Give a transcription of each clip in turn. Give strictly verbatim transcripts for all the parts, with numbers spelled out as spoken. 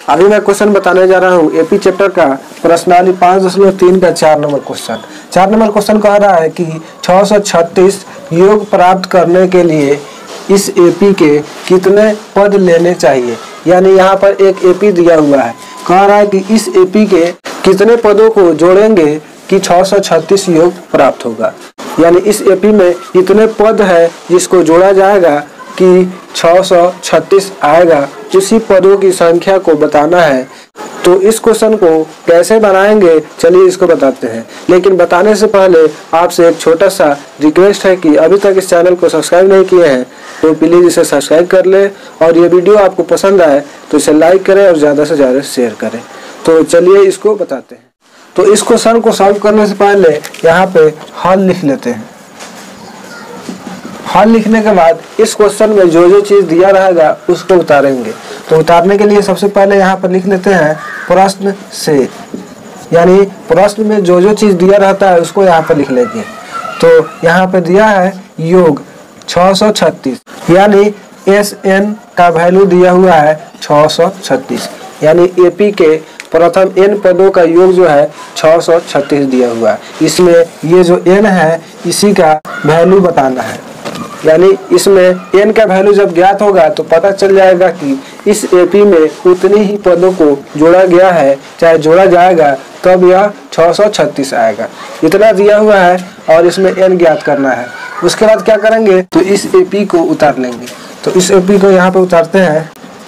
अभी मैं क्वेश्चन बताने जा रहा हूँ एपी चैप्टर का प्रश्नावली पाँच दशमलव तीन का चार नंबर क्वेश्चन। चार नंबर क्वेश्चन कह रहा है कि छह सौ छत्तीस योग प्राप्त करने के लिए इस एपी के कितने पद लेने चाहिए। यानी यहाँ पर एक एपी दिया हुआ है, कह रहा है कि इस एपी के कितने पदों को जोड़ेंगे कि छह सौ छत्तीस योग प्राप्त होगा। यानी इस एपी में इतने पद है जिसको जोड़ा जाएगा कि छह सौ छत्तीस आएगा। उसी पदों की संख्या को बताना है। तो इस क्वेश्चन को कैसे बनाएंगे चलिए इसको बताते हैं। लेकिन बताने से पहले आपसे एक छोटा सा रिक्वेस्ट है कि अभी तक इस चैनल को सब्सक्राइब नहीं किए हैं तो प्लीज़ इसे सब्सक्राइब कर ले, और ये वीडियो आपको पसंद आए तो इसे लाइक करें और ज़्यादा से ज़्यादा शेयर करें। तो चलिए इसको बताते हैं। तो इस क्वेश्चन को सॉल्व करने से पहले यहाँ पे हल लिख लेते हैं। हल लिखने के बाद इस क्वेश्चन में जो जो चीज़ दिया रहेगा उसको उतारेंगे। तो उतारने के लिए सबसे पहले यहाँ पर लिख लेते हैं प्रश्न से, यानी प्रश्न में जो जो चीज़ दिया रहता है उसको यहाँ पर लिख लेंगे। तो यहाँ पे दिया है योग छह सौ छत्तीस, यानी एस एन का वैल्यू दिया हुआ है छह सौ छत्तीस, यानी एपी के प्रथम एन पदों का योग जो है छह सौ छत्तीस दिया हुआ है। इसमें ये जो एन है इसी का वैल्यू बताना है। यानी इसमें एन का वैल्यू जब ज्ञात होगा तो पता चल जाएगा कि इस एपी में उतनी ही पदों को जोड़ा गया है, चाहे जोड़ा जाएगा तब यह छह सौ छत्तीस आएगा। इतना दिया हुआ है और इसमें एन ज्ञात करना है। उसके बाद क्या करेंगे तो इस एपी को उतार लेंगे। तो इस एपी को यहाँ पे उतारते हैं।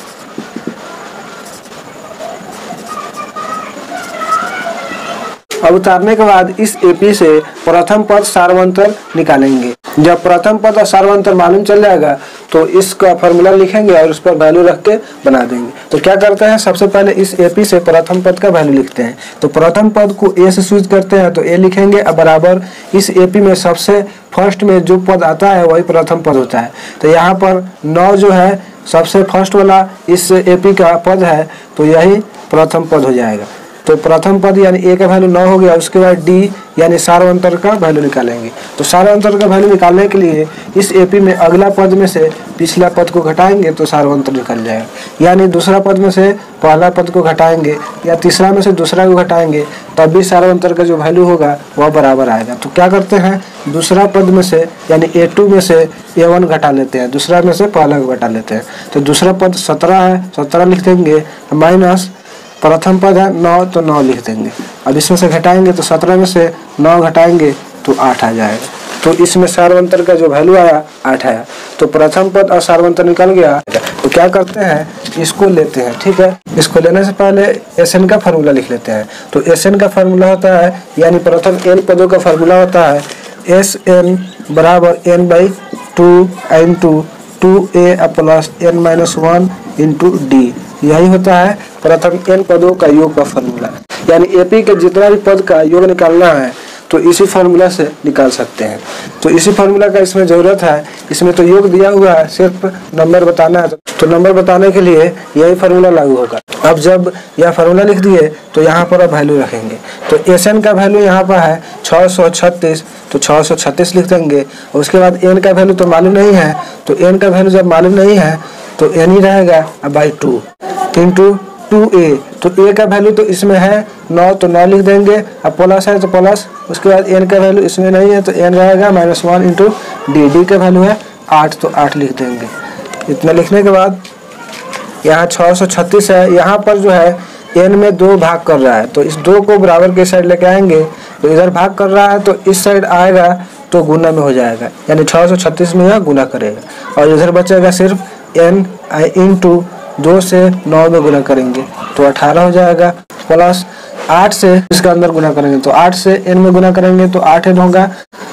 अब उतारने के बाद इस एपी से प्रथम पद सार्वंतर निकालेंगे। जब प्रथम पद और सार्वंतर मालूम चल जाएगा तो इसका फॉर्मूला लिखेंगे और उस पर वैल्यू रख के बना देंगे। तो क्या करते हैं, सबसे पहले इस एपी से प्रथम पद का वैल्यू लिखते हैं। तो प्रथम पद को ए से स्विच करते हैं तो ए लिखेंगे और बराबर इस एपी में सबसे फर्स्ट में जो पद आता है वही प्रथम पद होता है। तो यहाँ पर नौ जो है सबसे फर्स्ट वाला इस एपी का पद है, तो यही प्रथम पद हो जाएगा। तो प्रथम पद यानी ए का वैल्यू नौ हो गया। उसके बाद डी यानी सार्वंतर का वैल्यू निकालेंगे। तो सार्वंतर का वैल्यू निकालने के लिए इस एपी में अगला पद में से पिछला पद को घटाएंगे तो सार्वंतर निकल जाएगा। यानी दूसरा पद में से पहला पद को घटाएंगे या तीसरा में से दूसरा को घटाएंगे तब भी सार्वंतर का जो वैल्यू होगा वह बराबर आएगा। तो क्या करते हैं, दूसरा पद में से यानी ए टू में से ए वन घटा लेते हैं, दूसरा में से पहला को घटा लेते हैं। तो दूसरा पद सत्रह है, सत्रह लिख देंगे, माइनस प्रथम पद है नौ तो नौ लिख देंगे। अब इसमें से घटाएंगे तो सत्रह में से नौ घटाएंगे तो आठ आ जाएगा। तो इसमें सार्वंतर का जो वैल्यू आया आठ आया। तो प्रथम पद और सार्वंतर निकल गया। तो क्या करते हैं, इसको लेते हैं। ठीक है, इसको लेने से पहले एस एन का फार्मूला लिख लेते हैं। तो एस एन का फार्मूला होता है, यानी प्रथम एन पदों का फार्मूला होता है एस एन बराबर N by two into two A plus N minus one into D. यही होता है प्रथम एन पदों का योग का फार्मूला। यानी एपी के जितना भी पद का योग निकालना है तो इसी फार्मूला से निकाल सकते हैं। तो इसी फार्मूला का इसमें ज़रूरत है। इसमें तो योग दिया हुआ है, सिर्फ नंबर बताना है। तो नंबर बताने के लिए यही फार्मूला लागू होगा। अब जब यह फार्मूला लिख दिए तो यहाँ पर अब वैल्यू रखेंगे। तो एस एन का वैल्यू यहाँ पर है छः सौ छत्तीस, तो छः सौ छत्तीस लिख देंगे। उसके बाद एन का वैल्यू तो मालूम नहीं है, तो एन का वैल्यू जब मालूम नहीं है तो एन ही रहेगा by two into two A. तो ए का वैल्यू तो इसमें है नौ, तो नौ लिख देंगे। अब प्लस है तो प्लस। उसके बाद एन का वैल्यू इसमें नहीं है तो एन रहेगा minus one into D. D का वैल्यू है आठ, तो आठ लिख देंगे। इतना लिखने के बाद यहाँ छः सौ छत्तीस है, यहाँ पर जो है एन में दो भाग कर रहा है तो इस दो को बराबर के साइड लेके आएंगे। तो इधर भाग कर रहा है तो इस साइड आएगा तो गुना में हो जाएगा, यानी छः सौ छत्तीस में यह गुना करेगा। और इधर बचेगा सिर्फ एन इंटू दो से नौ में गुना करेंगे तो अठारह हो जाएगा, प्लस आठ से इसका अंदर गुना करेंगे तो आठ से एन में गुना करेंगे तो आठ एन होगा।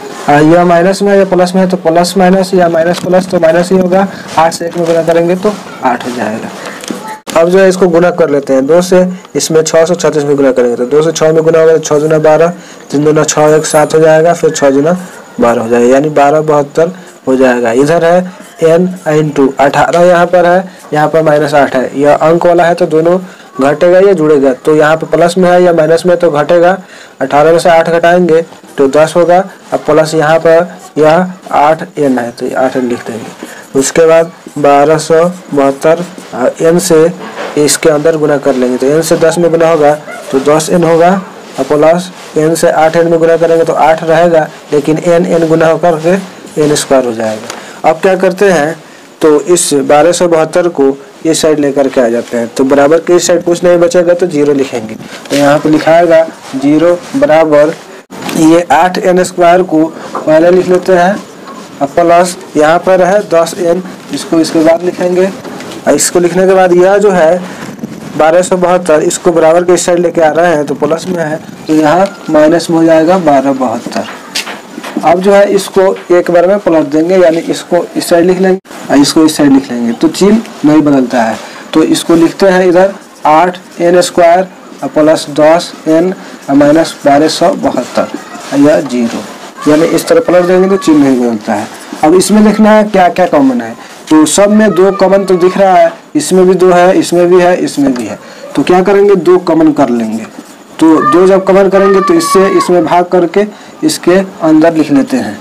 यह माइनस में या प्लस में है तो प्लस माइनस या माइनस प्लस तो माइनस ही होगा। आठ से एक में गुना करेंगे तो आठ हो जाएगा। अब जो है इसको गुना कर लेते हैं। दो से इसमें छः सौ छत्तीस में गुना करेंगे तो दो से छः में गुना होगा तो छः गुना बारह, तीन गुना छः एक सात हो जाएगा, फिर छः गुना बारह हो जाएगा, यानी बारह बहत्तर हो जाएगा। इधर है एन इंटू अठारह, यहाँ पर है, यहाँ पर माइनस आठ है। यह अंक वाला है तो दोनों घटेगा या जुड़ेगा। तो यहाँ पे प्लस में है या माइनस में तो घटेगा। अठारह में से आठ घटाएंगे तो दस होगा। अब प्लस यहाँ पर यह आठ एन है तो आठ एन लिख देंगे। उसके बाद बारह सौ बहत्तर एन से इसके अंदर गुना कर लेंगे, तो एन से दस में गुना होगा तो दस एन होगा, और प्लस एन से आठ एन में गुना करेंगे तो आठ रहेगा, लेकिन एन एन गुना होकर के एन स्क्वायर हो जाएगा। अब क्या करते हैं, तो इस बारह सौ बहत्तर को इस साइड लेकर के आ जाते हैं, तो बराबर के इस साइड कुछ नहीं बचेगा तो जीरो लिखेंगे। तो यहाँ पे लिखाएगा जीरो बराबर ये आठ एन स्क्वायर को पहले लिख लेते हैं, और प्लस यहाँ पर है दस एन, इसको इसके बाद लिखेंगे। और इसको लिखने के बाद यह जो है बारह सौ बहत्तर इसको बराबर के इस साइड लेके आ रहे हैं तो प्लस में है, तो यहाँ माइनस में हो जाएगा बारह बहत्तर। अब जो है इसको एक बार में पलट देंगे, यानी इसको इस साइड लिख लेंगे और इसको इस साइड लिख लेंगे, तो चिन्ह नहीं बदलता है। तो इसको लिखते हैं इधर आठ एन स्क्वायर और प्लस दस एन और माइनस बारह सौ बहत्तर या जीरो, यानी इस तरह पलट देंगे तो चिन्ह नहीं बदलता है। अब इसमें देखना है क्या क्या कॉमन है, तो सब में दो कॉमन तो दिख रहा है, इसमें भी दो है, इसमें भी है, इसमें भी है, तो क्या करेंगे दो कॉमन कर लेंगे। तो दो जब कॉमन करेंगे तो इससे इसमें भाग करके इसके अंदर लिख लेते हैं।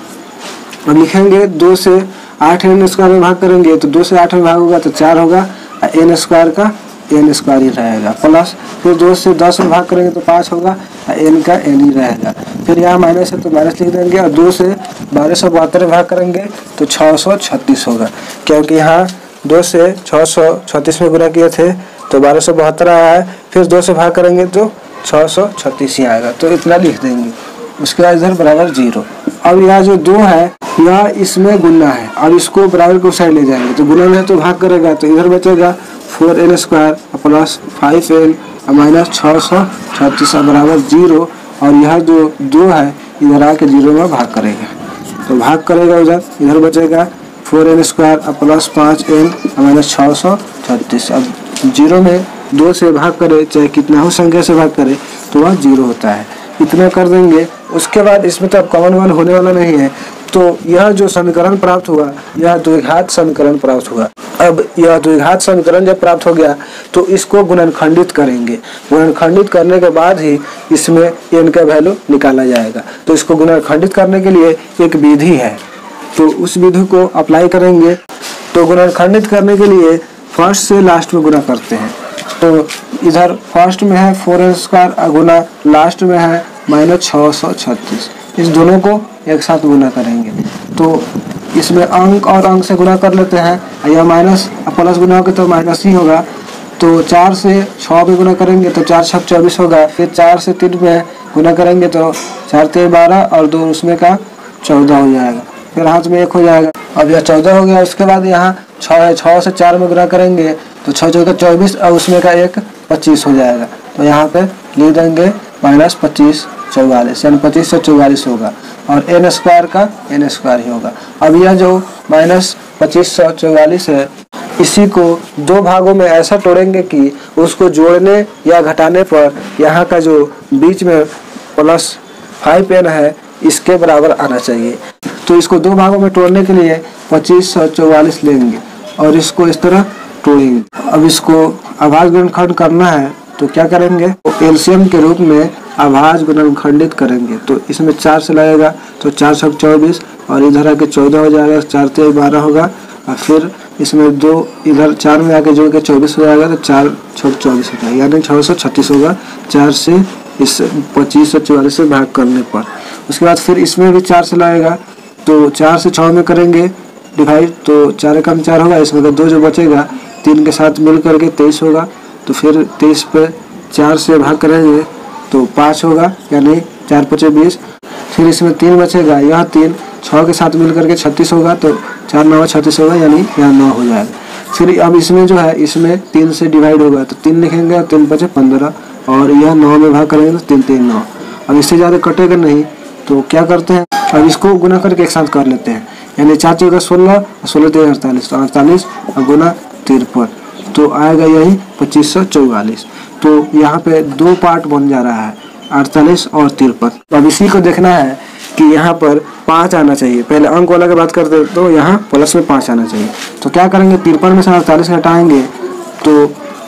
अब लिखेंगे दो से आठ एन स्क्वायर में भाग करेंगे तो दो से आठ में भाग होगा तो चार होगा, एन स्क्वायर का एन स्क्वायर ही रहेगा, प्लस फिर दो से दस में भाग करेंगे तो पाँच होगा, एन का एन ही रहेगा। फिर यहाँ माइनस है तो माइनस लिख देंगे, और दो से बारह सौ बहत्तर में भाग करेंगे तो छः सौ छत्तीस होगा, क्योंकि यहाँ दो से छः सौ छत्तीस में गुना किए थे तो बारह सौ बहत्तर आया है, फिर दो से भाग करेंगे तो छः सौ छत्तीस ही आएगा, तो इतना लिख देंगे। उसके बाद इधर बराबर जीरो। अब यह जो दो है यह इसमें गुना है, और इसको बराबर को साइड ले जाएंगे तो गुना में तो भाग करेगा, तो इधर बचेगा four N square plus five N minus छः सौ छत्तीस बराबर जीरो, और यह जो दो है इधर आके जीरो में भाग करेगा, तो भाग करेगा उधर, इधर बचेगा फोर एन स्क्वायर प्लस पाँच एन माइनस छः सौ छत्तीस। अब जीरो में दो से भाग करे, चाहे कितना हो संख्या से भाग करे, तो वह जीरो होता है, इतना कर देंगे। उसके बाद इसमें तो अब कॉमन वन होने वाला नहीं है, तो यह जो समीकरण प्राप्त हुआ यह द्विघात समीकरण प्राप्त हुआ। अब यह द्विघात समीकरण जब प्राप्त हो गया तो इसको गुणनखंडित करेंगे, गुणनखंडित करने के बाद ही इसमें एन का वैल्यू निकाला जाएगा। तो इसको गुणनखंडित करने के लिए एक विधि है, तो उस विधि को अप्लाई करेंगे। तो गुणनखंडित करने के लिए फर्स्ट से लास्ट में गुना करते हैं, तो इधर फर्स्ट में है फोर एन स्क्वायर गुना लास्ट में है माइनस छः सौ छत्तीस, इस दोनों को एक साथ गुना करेंगे। तो इसमें अंक और अंक से गुना कर लेते हैं, यह माइनस प्लस गुना होगा तो माइनस ही होगा, तो चार से छः में गुना करेंगे तो चार छः चौबीस होगा, फिर चार से तीन में गुना करेंगे तो चार तीन बारह और दो उसमें का चौदह हो जाएगा, फिर हाथ में एक हो जाएगा। अब यह चौदह हो गया। उसके बाद यहाँ छः है, छः से चार में गुना करेंगे तो छः चौदह चौबीस और उसमें का एक पच्चीस हो जाएगा, तो यहाँ पे लिख देंगे माइनस पच्चीस चौवालीस, यानी पच्चीस से चौवालीस होगा, और एन स्क्वायर का एन स्क्वायर ही होगा। अब यह जो माइनस पच्चीस सौ चौवालीस है इसी को दो भागों में ऐसा तोड़ेंगे कि उसको जोड़ने या घटाने पर यहाँ का जो बीच में प्लस फाइव एन है इसके बराबर आना चाहिए। तो इसको दो भागों में तोड़ने के लिए पच्चीस सौ चौवालीस लेंगे और इसको इस तरह तोड़ेंगे। अब इसको अभाज्य गुणनखंड करना है तो क्या करेंगे, तो एलसीएम के रूप में अभाज्य गुणनखंडित करेंगे। तो इसमें चार से लगेगा तो चार छक चौबीस और इधर आके चौदह हो जाएगा, चार तेईस बारह होगा, और फिर इसमें दो इधर चार में आके जोड़ के चौबीस हो जाएगा, तो चार छक चौबीस हो जाएगा, यानी छः सौ छत्तीस होगा चार से इस पच्चीस सौ चौवालीस से भाग करने पर। उसके बाद फिर इसमें भी चार से लगेगा तो चार से छः में करेंगे डिवाइड, तो चार कम चार होगा, इसमें तो दो जो बचेगा तीन के साथ मिल करके तेईस होगा, तो फिर तेईस पे चार से भाग करेंगे तो पाँच होगा, यानी चार पचे बीस। फिर इसमें तीन बचेगा, यह तीन छः के साथ मिल करके छत्तीस होगा, तो चार नौ छत्तीस होगा, यानी यहाँ नौ हो जाएगा। फिर अब इसमें जो है इसमें तीन से डिवाइड होगा तो तीन लिखेंगे, तीन पचे पंद्रह, और यह नौ में भाग करेंगे तो तीन तीन नौ। अब इससे ज़्यादा कटेगा नहीं तो क्या करते हैं, अब इसको गुना करके एक साथ कर लेते हैं, यानी चार चौदह सोलह, सोलह तेरह अड़तालीस, तो अड़तालीस और गुना तिरपन, तो आएगा यही पच्चीस सौ चौवालीस। तो यहाँ पे दो पार्ट बन जा रहा है, अड़तालीस और तिरपन। अब इसी को देखना है कि यहाँ पर पाँच आना चाहिए, पहले अंक वाला की बात करते तो यहाँ प्लस में पाँच आना चाहिए। तो क्या करेंगे, तिरपन में से अड़तालीस हटाएंगे तो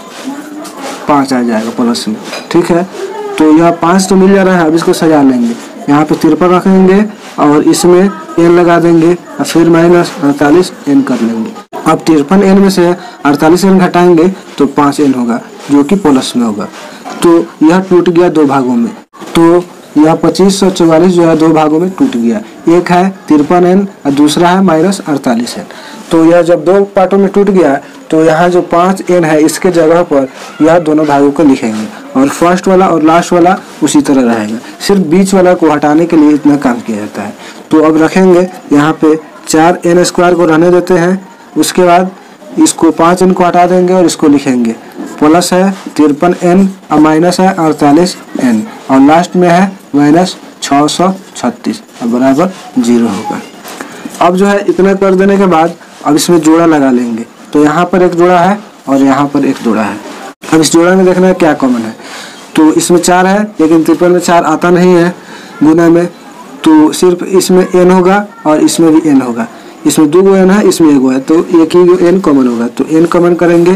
पाँच आ जाएगा प्लस में, ठीक है। तो यह पाँच तो मिल जा रहा है, अब इसको सजा लेंगे, यहाँ पे तिरपन रखेंगे और इसमें एन लगा देंगे और फिर माइनस अड़तालीस एन कर लेंगे। अब तिरपन एन में से अड़तालीस एन घटाएंगे तो पाँच एन होगा जो कि प्लस में होगा। तो यह टूट गया दो भागों में। तो यह पच्चीस सौ चौवालीस जो है दो भागों में टूट गया। एक है तिरपन एन और दूसरा है माइनस अड़तालीस एन। तो यह जब दो पार्टों में टूट गया तो यहाँ जो पाँच एन है इसके जगह पर यह दोनों भागों को लिखेंगे और फर्स्ट वाला और लास्ट वाला उसी तरह रहेगा। सिर्फ बीच वाला को हटाने के लिए इतना काम किया जाता है। तो अब रखेंगे यहाँ पे चार एन स्क्वायर को रहने देते हैं। उसके बाद इसको पाँच एन को हटा देंगे और इसको लिखेंगे प्लस है तिरपन एन और माइनस है अड़तालीस एन और लास्ट में है माइनस छः सौ छत्तीस और बराबर जीरो होगा। अब जो है इतना कर देने के बाद अब इसमें जोड़ा लगा लेंगे। तो यहाँ पर एक जोड़ा है और यहाँ पर एक जोड़ा है। अब इस जोड़ा में देखना है क्या कॉमन है। तो इसमें चार है लेकिन तिरपन में चार आता नहीं है गुना में, तो सिर्फ इसमें एन होगा और इसमें भी एन होगा। इसमें दो गो एन है, इसमें एक गो है, तो एक ही एन कॉमन होगा। तो एन कॉमन करेंगे।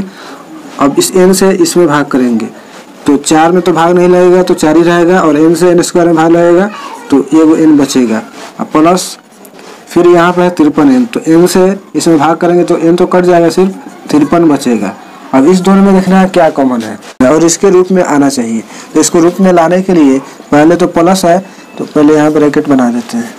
अब इस एन से इसमें भाग करेंगे तो चार में तो भाग नहीं लगेगा तो चार ही रहेगा और एन से एन स्क्वायर में भाग लगेगा तो एक एन बचेगा। अब प्लस फिर यहाँ पर है तिरपन एन, तो एन से इसमें भाग करेंगे तो एन तो कट जाएगा, सिर्फ तिरपन बचेगा। अब इस दोनों में देखना है क्या कॉमन है और इसके रूप में आना चाहिए। तो इसको रूप में लाने के लिए पहले तो प्लस है तो पहले यहाँ ब्रैकेट बना देते हैं।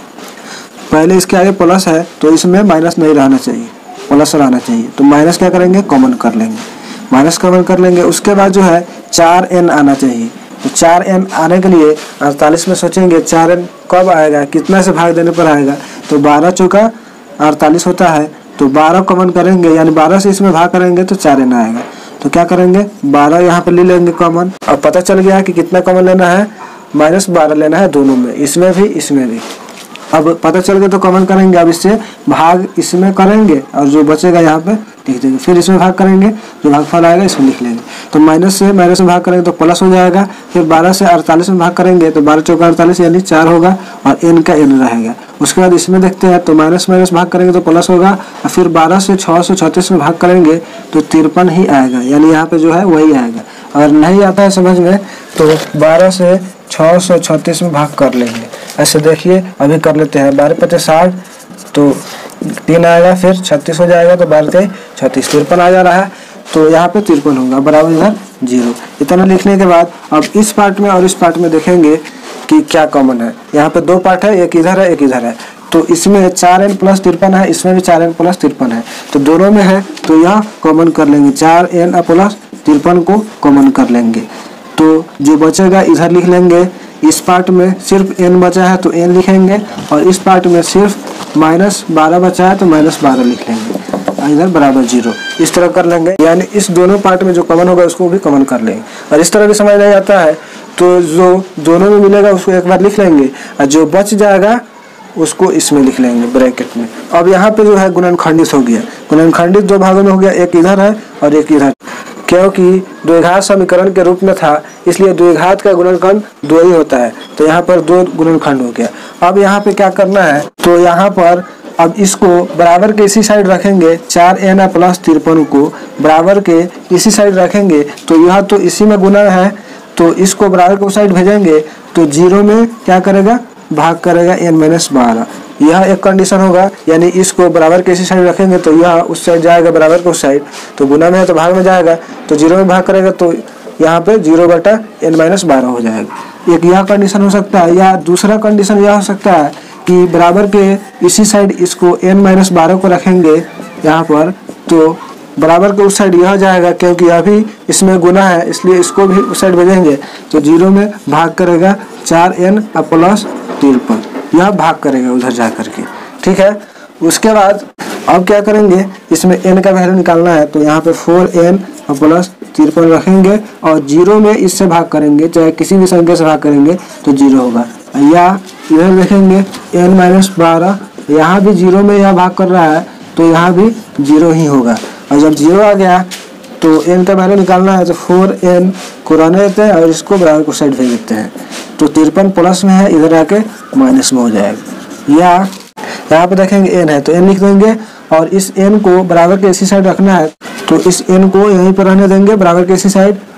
पहले इसके आगे प्लस है तो इसमें माइनस नहीं रहना चाहिए, प्लस रहना चाहिए। तो माइनस क्या करेंगे, कॉमन कर लेंगे, माइनस कॉमन कर लेंगे। उसके बाद जो है चार एन आना चाहिए। तो चार एन आने के लिए अड़तालीस में सोचेंगे चार एन कब आएगा, कितना से भाग देने पर आएगा। तो बारह चौका अड़तालीस होता है, तो बारह कॉमन करेंगे यानी बारह से इसमें भाग करेंगे तो चार एन आएगा। तो क्या करेंगे, बारह यहाँ पर ले लेंगे कॉमन। अब पता चल गया कि कितना कॉमन लेना है, माइनस बारह लेना है दोनों में, इसमें भी इसमें भी। अब पता चल गया तो कॉमन करेंगे। अब इससे भाग इसमें करेंगे और जो बचेगा यहाँ पे लिख देंगे। फिर इसमें भाग करेंगे, जो भागफल आएगा इसमें लिख लेंगे। तो माइनस से माइनस में भाग करेंगे तो प्लस हो जाएगा। फिर बारह से अड़तालीस में भाग करेंगे तो बारह चौका अड़तालीस यानी चार होगा और एन का एन रहेगा। उसके बाद इसमें देखते हैं तो माइनस माइनस भाग करेंगे तो प्लस होगा और फिर बारह से छः सौ छत्तीस में भाग करेंगे तो तिरपन ही आएगा, यानी यहाँ पे जो है वही आएगा। अगर नहीं आता है समझ में तो बारह से छः सौ छत्तीस में भाग कर लेंगे। ऐसे देखिए अभी कर लेते हैं। बारह पचास साठ तो तीन आएगा, फिर छत्तीस हो जाएगा तो बारह तेईस छत्तीस, तिरपन आ जा रहा है। तो यहाँ पे तिरपन होगा बराबर इधर जीरो। इतना लिखने के बाद अब इस पार्ट में और इस पार्ट में देखेंगे कि क्या कॉमन है। यहाँ पे दो पार्ट है, एक इधर है एक इधर है। तो इसमें चार एन प्लस तिरपन है, इसमें भी चार एन प्लस तिरपन है, तो दोनों में है तो यह कॉमन कर लेंगे। चार एन प्लस तिरपन को कॉमन कर लेंगे। तो जो बचेगा इधर लिख लेंगे। इस पार्ट में सिर्फ एन बचा है तो एन लिखेंगे और इस पार्ट में सिर्फ माइनस बारह बचा है तो माइनस बारह लिख लेंगे, इधर बराबर जीरो। इस तरह कर लेंगे, यानी इस दोनों पार्ट में जो कॉमन होगा उसको भी कॉमन कर लेंगे। और इस तरह भी समझ नहीं आता है तो जो दोनों में मिलेगा उसको एक बार लिख लेंगे और जो बच जाएगा उसको इसमें लिख लेंगे ब्रैकेट में। अब यहाँ पे जो है गुणनखंडित हो गया। गुणनखंडित दो भागों में हो गया, एक इधर है और एक इधर। क्योंकि द्विघात समीकरण के रूप में था इसलिए द्विघात का गुणनखंड दो ही होता है, तो यहाँ पर दो गुणनखंड हो गया। अब यहाँ पे क्या करना है, तो यहाँ पर अब इसको बराबर के इसी साइड रखेंगे। चार एन प्लस तिरपन को बराबर के इसी साइड रखेंगे तो यह तो इसी में गुना है, तो इसको बराबर के उस साइड भेजेंगे तो जीरो में क्या करेगा, भाग करेगा एन माइनस बारह। यह एक कंडीशन होगा, यानी इसको बराबर के इसी साइड रखेंगे तो यह उस साइड जाएगा बराबर के उस साइड, तो गुना में है तो भाग में जाएगा, तो जीरो में भाग करेगा तो यहाँ पे जीरो बटा एन माइनस बारह हो जाएगा। एक यह कंडीशन हो सकता है, या दूसरा कंडीशन यह हो सकता है कि बराबर के इसी साइड इसको एन माइनस बारह को रखेंगे यहाँ पर, तो बराबर के उस साइड यह जाएगा क्योंकि अभी इसमें गुना है इसलिए इसको भी उस साइड भेजेंगे तो जीरो में भाग करेगा चार एन प्लस तिरपन, यह भाग करेगा उधर जा करके। ठीक है, उसके बाद अब क्या करेंगे, इसमें एन का वैल्यू निकालना है तो यहाँ पे फोर एन प्लस तिरपन रखेंगे और जीरो में इससे भाग करेंगे, चाहे किसी भी संख्या से भाग करेंगे तो जीरो होगा। या इधर देखेंगे एन माइनस बारह, यहाँ भी जीरो में यह भाग कर रहा है तो यहाँ भी जीरो ही होगा। और जब जीरो आ गया तो एन का वैल्यू निकालना है तो फोर एन को रहने देते हैं और इसको बराबर को साइड भेज देते हैं, तो तिरपन प्लस में है इधर आके माइनस में हो जाएगा। या यहाँ पे देखेंगे एन है तो एन लिख देंगे और इस एन को बराबर के इसी साइड रखना है तो इस एन को यहीं पर रहने देंगे बराबर के इसी साइड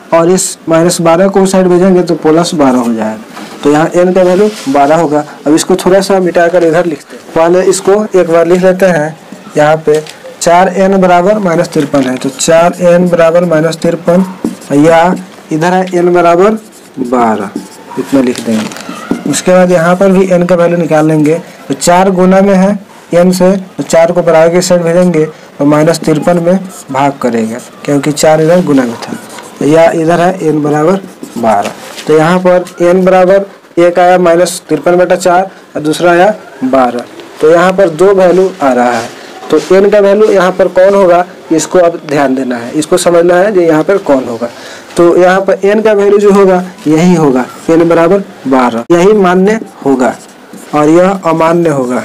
और इस माइनस बारह को उस साइड भेजेंगे तो प्लस बारह हो जाएगा। तो यहाँ n का वैल्यू बारह होगा। अब इसको थोड़ा सा मिटाकर इधर लिखते हैं। पहले इसको एक बार लिख लेते हैं। यहाँ पे चार एन बराबर माइनस तिरपन है, तो चार एन बराबर माइनस तिरपन, या इधर है n बराबर बारह, इतना लिख देंगे। उसके बाद यहाँ पर भी n का वैल्यू निकाल लेंगे। तो चार गुना में है n से, तो चार को बराबर के साइड भेजेंगे और माइनस तिरपन में भाग करेगा, क्योंकि चार इधर गुना में था। तो या इधर है n बराबर बारह। तो यहाँ पर n बराबर एक आया माइनस तिरपन बटा चार और दूसरा आया बारह। तो यहाँ पर दो वैल्यू आ रहा है। तो n का वैल्यू यहाँ पर कौन होगा, इसको अब ध्यान देना है, इसको समझना है कि यहाँ पर कौन होगा। तो यहाँ पर n का वैल्यू जो होगा यही होगा, n बराबर बारह, यही मान्य होगा और यह अमान्य होगा।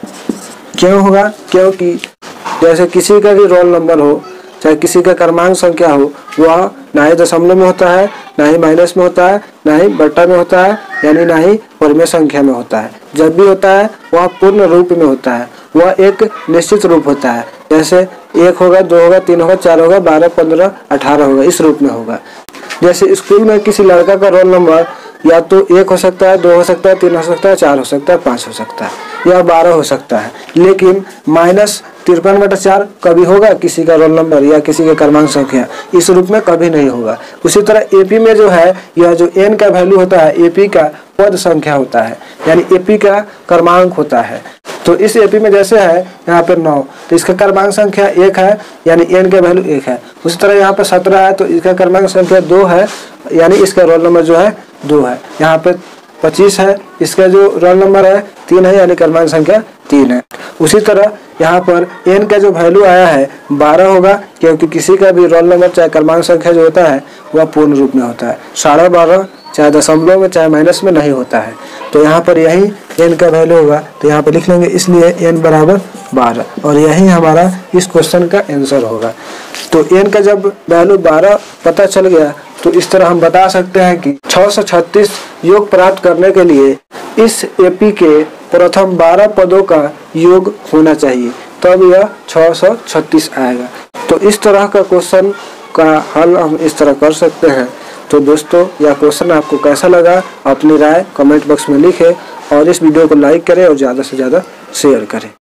क्यों होगा? क्योंकि जैसे किसी का भी रोल नंबर हो, चाहे किसी का क्रमांक संख्या हो, वह ना ही दशमलव में होता है, ना ही माइनस में होता है, ना ही बट्टा में होता है, यानी ना ही पूर्ण संख्या में होता है। जब भी होता है वह पूर्ण रूप में होता है, वह एक निश्चित रूप होता है। जैसे एक होगा, दो होगा, तीन होगा, चार होगा, बारह, पंद्रह, अठारह होगा, इस रूप में होगा। जैसे स्कूल में किसी लड़का का रोल नंबर या तो एक हो सकता है, दो हो सकता है, तीन हो सकता है, चार हो सकता है, पाँच हो सकता है, या बारह हो सकता है। लेकिन माइनस तिरपन बटा चार कभी होगा किसी का रोल नंबर या किसी का क्रमांक संख्या, इस रूप में कभी नहीं होगा। उसी तरह एपी में जो है, यह जो एन का वैल्यू होता है एपी का पद संख्या होता है, यानी एपी का क्रमांक होता है। तो इस एपी में जैसे है यहाँ पर नौ, तो इसका क्रमांक संख्या एक है, यानी एन का वैल्यू एक है। उसी तरह यहाँ पर सत्रह है, तो इसका क्रमांक संख्या दो है, यानी इसका रोल नंबर जो है दो है। यहाँ पे पच्चीस है, इसका जो रोल नंबर है तीन है, यानी क्रमांक संख्या तीन है। उसी तरह यहाँ पर n का जो वैल्यू आया है बारह होगा, क्योंकि किसी का भी रोल नंबर चाहे क्रमांक संख्या जो होता है वह पूर्ण रूप में होता है। साढ़े बारह चाहे दशमलव में चाहे माइनस में नहीं होता है। तो यहाँ पर यही n का वैल्यू होगा, तो यहाँ पर लिख लेंगे, इसलिए n बराबर बारह, और यही हमारा इस क्वेश्चन का आंसर होगा। तो n का जब वैल्यू बारह पता चल गया, तो इस तरह हम बता सकते हैं कि छह सौ छत्तीस योग प्राप्त करने के लिए इस एपी के प्रथम बारह पदों का योग होना चाहिए, तब यह छह सौ छत्तीस आएगा। तो इस तरह का क्वेश्चन का हल हम इस तरह कर सकते हैं। तो दोस्तों, यह क्वेश्चन आपको कैसा लगा, अपनी राय कमेंट बॉक्स में लिखें और इस वीडियो को लाइक करें और ज़्यादा से ज़्यादा शेयर करें।